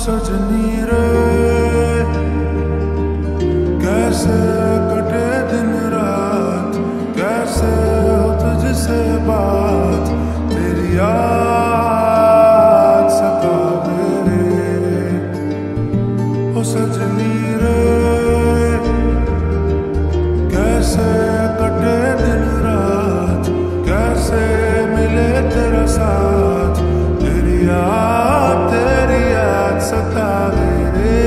सजनी रे कैसे कटे दिन रात, कैसे हो तुझसे बात, तेरी याद सतावे रे। ओ सजनी रे कैसे कटे दिन रात, कैसे मिले तेरा साथ, तेरी याद सतावे रे।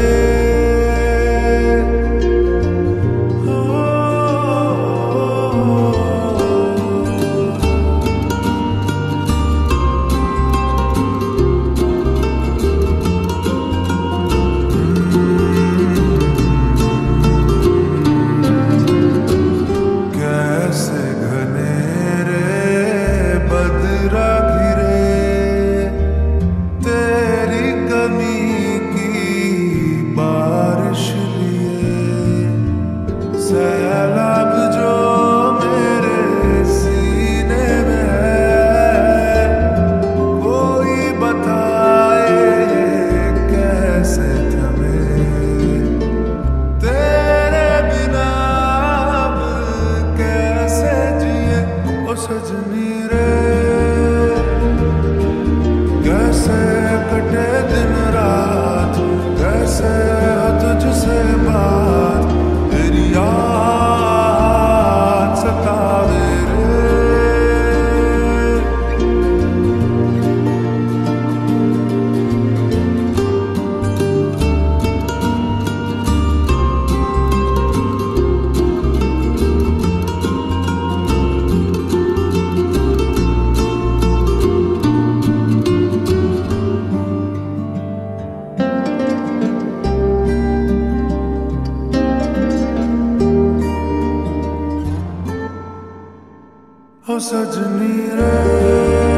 कैसे घनेरे बदरा घिरे तेरी कमी की बारिश लिए, सैलाब जो मेरे सीने में है, कोई बताए कैसे थमे, तेरे बिना अब कैसे जिए। ओ सजनी रे कैसे कटे दिन रात, कैसे तुझसे बात, तेरी याद सतावे रे। ओ सजनी रे